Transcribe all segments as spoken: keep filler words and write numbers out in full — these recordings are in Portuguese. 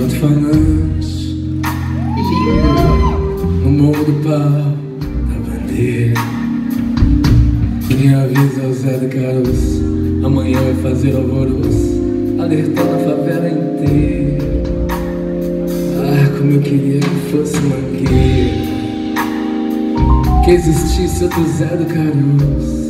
alto-falante, no morro do pau da bandeira. Quem avisa é o Zé do Caroço, amanhã vai fazer alvoroço, alertando a favela inteira. Ah, como eu queria que fosse Mangueira, que existisse outro Zé do Caroço,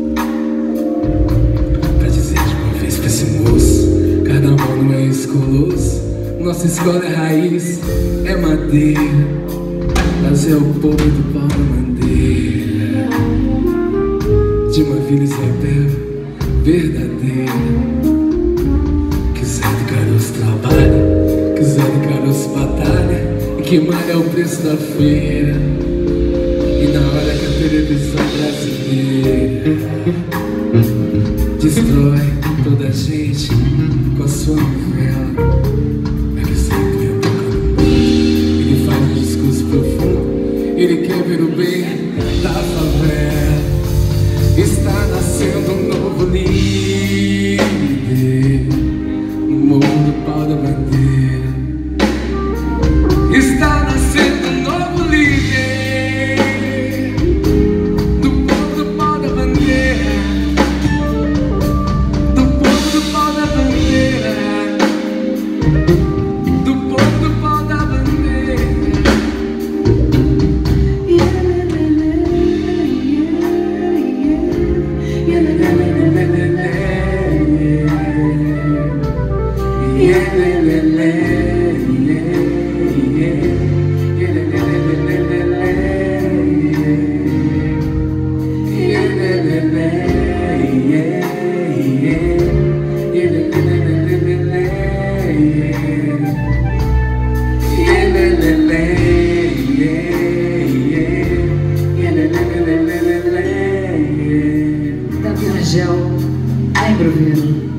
pra dizer de uma vez pra esse moço: carnaval não é esse colosso, nossa escola é raiz, é madeira, mas é o povo do pau da bandeira, de uma Vila Isabel verdadeira. Que Zé do Caroço trabalha, que Zé do Caroço batalha, e que malha é o preço da feira. E na hora que a televisão brasileira destrói toda a gente com a sua novela, é que Zé põe a boca no mundo, ele faz um discurso profundo, ele quer ver o bem da favela. Está nascendo um novo líder no morro do pau da bandeira. Está nascendo um novo líder do povo do pau da bandeira, do povo do pau da bandeira, do povo do pau da bandeira. Davi Rangel, lembro mesmo.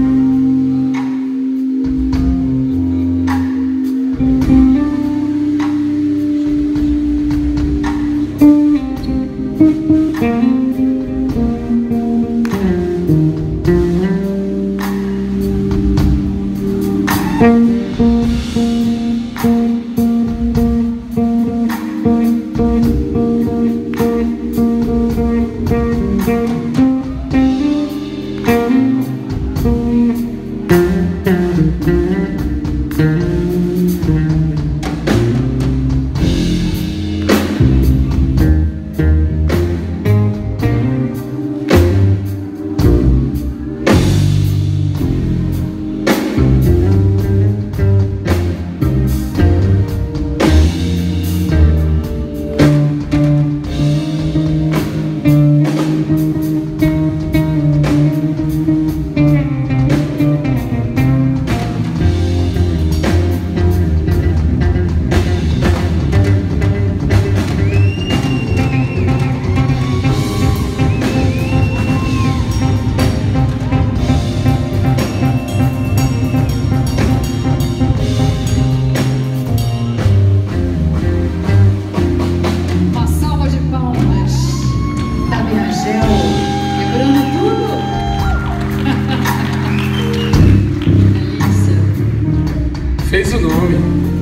Fez o nome.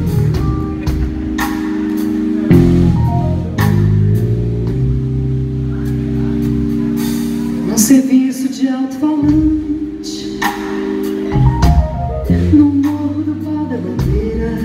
Num serviço de alto-falante, no morro do pau da bandeira,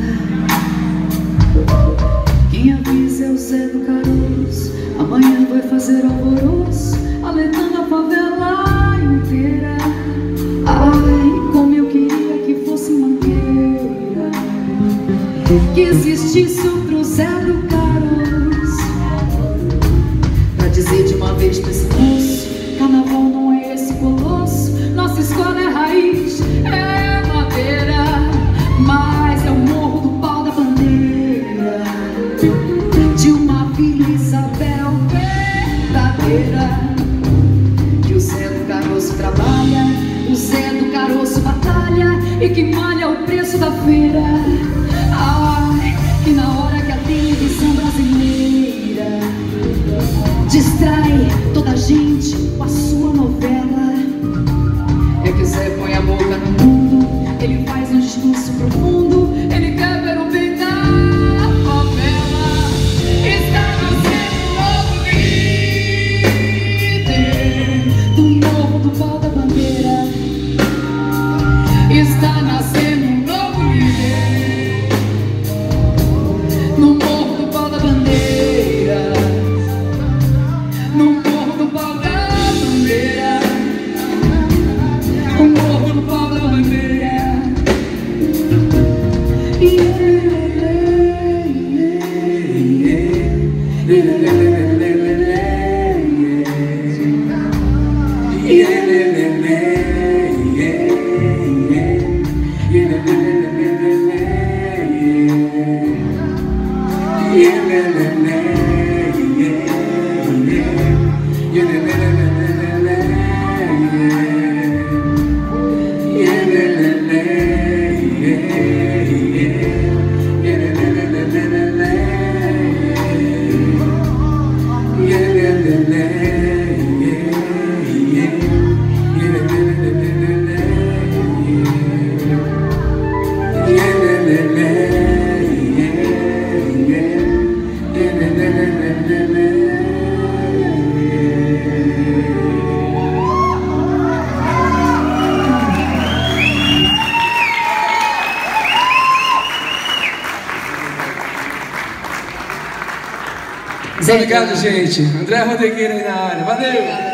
quem avisa é o Zé do Caroço, amanhã vai fazer alvoroço, alertando a favela inteira. Ai, como eu queria que fosse Mangueira, que existisse outro Zé do Caroço, pra dizer de uma vez pra esse moço: carnaval não é esse colosso, nossa escola é raiz, é madeira, mas é o morro do pau da bandeira, de uma Vila Isabel verdadeira. Que o Zé do Caroço trabalha, o Zé do Caroço batalha, e que malha o preço da feira. Ai, que na hora que a televisão brasileira distrai toda a gente com a sua novela, é que o Zé põe a boca no mundo, ele faz um discurso profundo, ele Obrigado, gente. André Rodrigueira aí na área. Valeu!